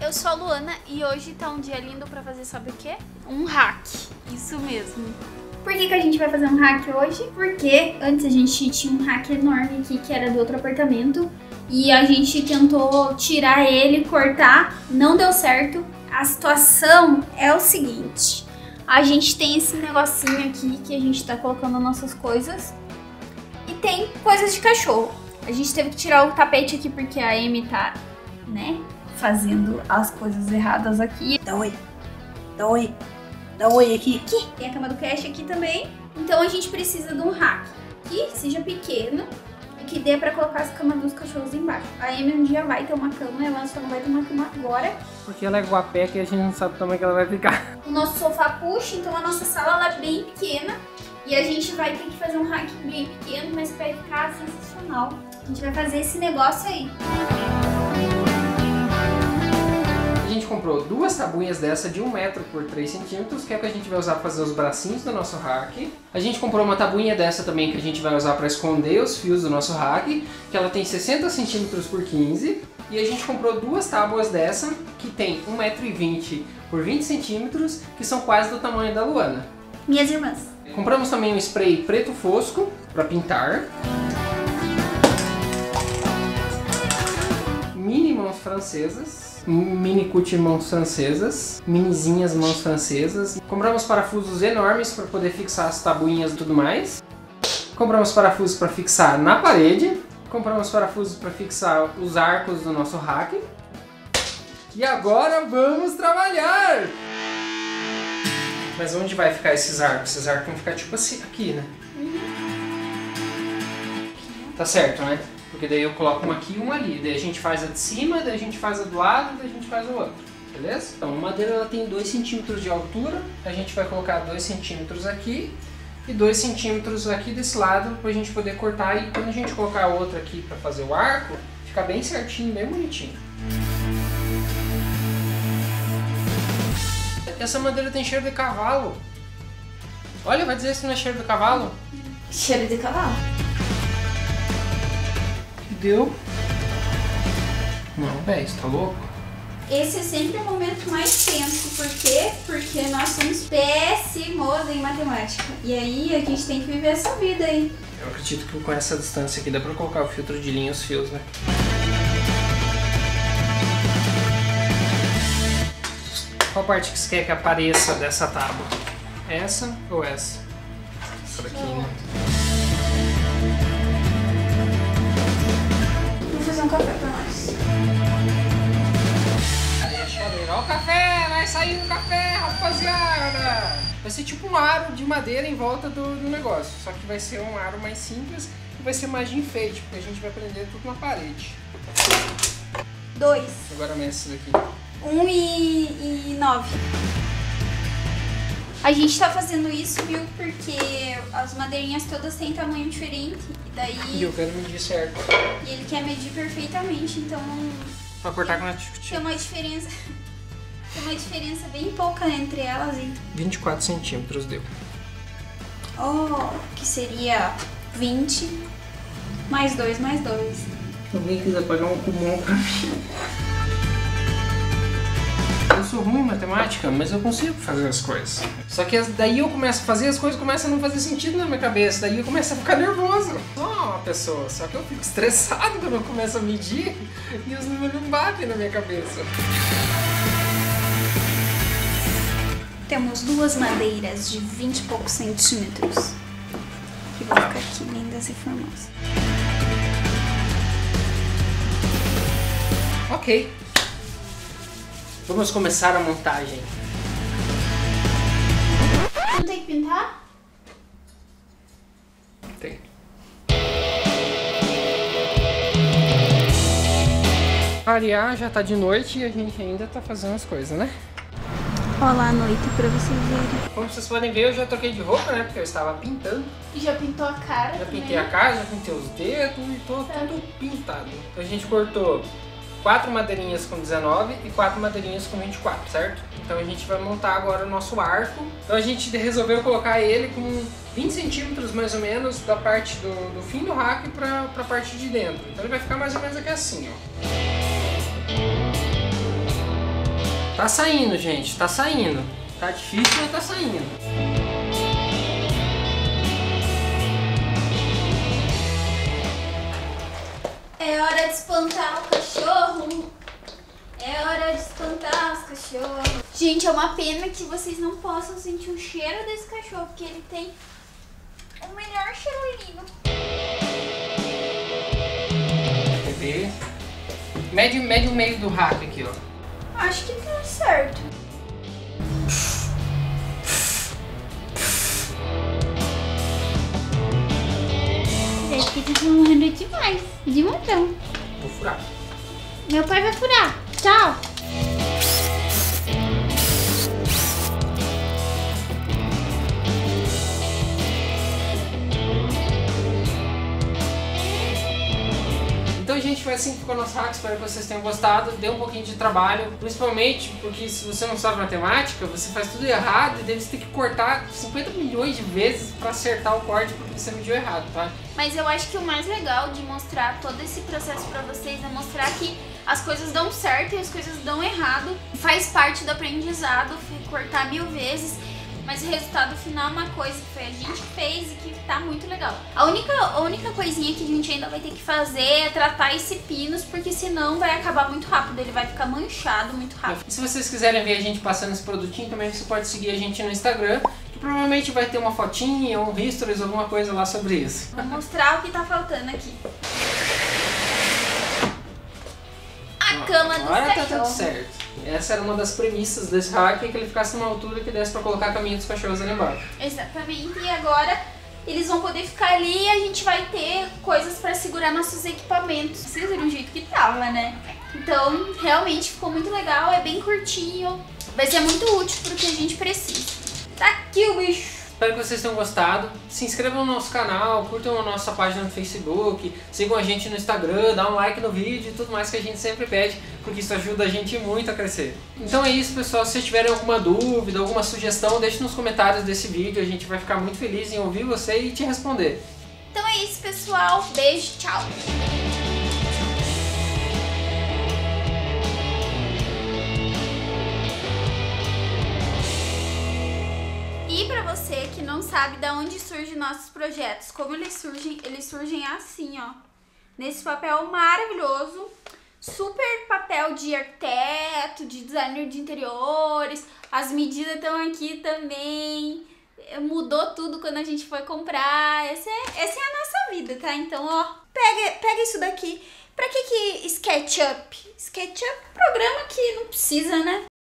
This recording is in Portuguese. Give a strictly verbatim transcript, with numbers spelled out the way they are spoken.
eu sou a Luana e hoje tá um dia lindo pra fazer, sabe o quê? Um hack, isso mesmo. Por que que a gente vai fazer um hack hoje? Porque antes a gente tinha um hack enorme aqui que era do outro apartamento e a gente tentou tirar ele, cortar, não deu certo. A situação é o seguinte, a gente tem esse negocinho aqui que a gente tá colocando nossas coisas e tem coisas de cachorro. A gente teve que tirar o tapete aqui porque a Amy tá, né, fazendo as coisas erradas aqui. Dá um oi. Dá um oi. Dá um oi aqui. Aqui. Tem a cama do Cash aqui também. Então a gente precisa de um rack que seja pequeno e que dê pra colocar as camas dos cachorros embaixo. A Amy um dia vai ter uma cama, ela só não vai ter uma cama agora. Porque ela é guapeca e a gente não sabe também que ela vai ficar. O nosso sofá puxa, então a nossa sala ela é bem pequena. E a gente vai ter que fazer um rack bem pequeno, mas vai ficar sensacional. A gente vai fazer esse negócio aí. A gente comprou duas tabuinhas dessa de um metro por três centímetros, que é o que a gente vai usar para fazer os bracinhos do nosso rack. A gente comprou uma tabuinha dessa também que a gente vai usar para esconder os fios do nosso rack, que ela tem sessenta centímetros por quinze. E a gente comprou duas tábuas dessa, que tem um metro e vinte por vinte centímetros, que são quase do tamanho da Luana. Minhas irmãs. Compramos também um spray preto fosco para pintar. Mini mãos francesas. Mini cut mãos francesas. Minizinhas mãos francesas. Compramos parafusos enormes para poder fixar as tabuinhas e tudo mais. Compramos parafusos para fixar na parede. Compramos parafusos para fixar os arcos do nosso rack. E agora vamos trabalhar! Mas onde vai ficar esses arcos? Esses arcos vão ficar tipo assim, aqui, né? Tá certo, né? Porque daí eu coloco um aqui e um ali. Daí a gente faz a de cima, daí a gente faz a do lado, daí a gente faz o outro. Beleza? Então a madeira ela tem dois centímetros de altura. A gente vai colocar dois centímetros aqui e dois centímetros aqui desse lado pra gente poder cortar. E quando a gente colocar a outra aqui pra fazer o arco, fica bem certinho, bem bonitinho. Essa madeira tem cheiro de cavalo. Olha, vai dizer se não é cheiro de cavalo? Cheiro de cavalo. Deu? Não, velho, você tá louco? Esse é sempre o momento mais tenso. Por quê? Porque nós somos péssimos em matemática. E aí a gente tem que viver essa vida aí. Eu acredito que com essa distância aqui dá pra colocar o filtro de linha e os fios, né? Qual parte que você quer que apareça dessa tábua? Essa ou essa? Essa daqui, né? Vou fazer um café pra nós. Olha o café! Vai sair o café, rapaziada! Vai ser tipo um aro de madeira em volta do, do negócio. Só que vai ser um aro mais simples e vai ser mais de enfeite, porque a gente vai prender tudo na parede. Dois. Agora meça isso daqui. Um e, e nove. A gente tá fazendo isso, viu? Porque as madeirinhas todas têm tamanho diferente. E daí. E eu quero medir certo. E ele quer medir perfeitamente, então. Pra cortar com a Tem uma diferença. Tem uma diferença bem pouca entre elas. E... vinte e quatro centímetros deu. Oh, que seria vinte mais dois mais dois. Se alguém quiser pagar um pulmão pra mim. Eu sou ruim em matemática, mas eu consigo fazer as coisas. Só que daí eu começo a fazer, as coisas começam a não fazer sentido na minha cabeça. Daí eu começo a ficar nervoso. Sou uma pessoa, só que eu fico estressado quando eu começo a medir e os números não batem na minha cabeça. Temos duas madeiras de vinte e poucos centímetros. Que vão ficar aqui lindas e formosas. Ok. Vamos começar a montagem. Não tem que pintar? Tem. Variar, já tá de noite e a gente ainda tá fazendo as coisas, né? Olá, à noite pra vocês verem. Como vocês podem ver, eu já troquei de roupa, né? Porque eu estava pintando. E já pintou a cara Já também. pintei a cara, já pintei os dedos e tô tudo pintado. Então a gente cortou quatro madeirinhas com dezenove e quatro madeirinhas com vinte e quatro, certo? Então a gente vai montar agora o nosso arco. Então a gente resolveu colocar ele com vinte centímetros mais ou menos da parte do, do fim do rack para a parte de dentro. Então ele vai ficar mais ou menos aqui assim, ó. Tá saindo, gente, tá saindo. Tá difícil, mas tá saindo. É hora de espantar o cachorro. É hora de espantar os cachorros. Gente, é uma pena que vocês não possam sentir o cheiro desse cachorro, porque ele tem o melhor cheirinho. Quer ver? Mede, mede o meio do rack aqui, ó. Acho que tá certo. Acho que tá fumando demais. De montão. Vou furar. Meu pai vai furar. Tchau. Então, gente, foi assim que ficou nosso hack. Espero que vocês tenham gostado. Deu um pouquinho de trabalho, principalmente porque se você não sabe matemática, você faz tudo errado e deve ter que cortar cinquenta milhões de vezes para acertar o corte porque você mediu errado, tá? Mas eu acho que o mais legal de mostrar todo esse processo pra vocês é mostrar que as coisas dão certo e as coisas dão errado. Faz parte do aprendizado, cortar mil vezes, mas o resultado final é uma coisa que foi a gente que fez e que tá muito legal. A única, a única coisinha que a gente ainda vai ter que fazer é tratar esse pinos, porque senão vai acabar muito rápido, ele vai ficar manchado muito rápido. E se vocês quiserem ver a gente passando esse produtinho, também você pode seguir a gente no Instagram, que provavelmente vai ter uma fotinha, um history, alguma coisa lá sobre isso. Vou mostrar o que tá faltando aqui. A cama do Agora tá tudo cachorro. certo. Essa era uma das premissas desse hack, que ele ficasse numa altura que desse pra colocar a caminha dos cachorros ali embaixo. Exatamente, e agora eles vão poder ficar ali e a gente vai ter coisas pra segurar nossos equipamentos. Vocês viram o jeito que tava, né? Então, realmente ficou muito legal, é bem curtinho, vai ser muito útil pro que a gente precisa. Tá aqui o bicho! Espero que vocês tenham gostado. Se inscrevam no nosso canal, curtam a nossa página no Facebook, sigam a gente no Instagram, dá um like no vídeo e tudo mais que a gente sempre pede, porque isso ajuda a gente muito a crescer. Então é isso, pessoal. Se vocês tiverem alguma dúvida, alguma sugestão, deixe nos comentários desse vídeo. A gente vai ficar muito feliz em ouvir você e te responder. Então é isso, pessoal. Beijo, tchau! E pra você que não sabe de onde surgem nossos projetos, como eles surgem, eles surgem assim, ó. Nesse papel maravilhoso, super papel de arquiteto, de designer de interiores. As medidas estão aqui também. Mudou tudo quando a gente foi comprar. Essa é, essa é a nossa vida, tá? Então, ó, pega, pega isso daqui. Pra que que SketchUp? SketchUp é um programa que não precisa, né?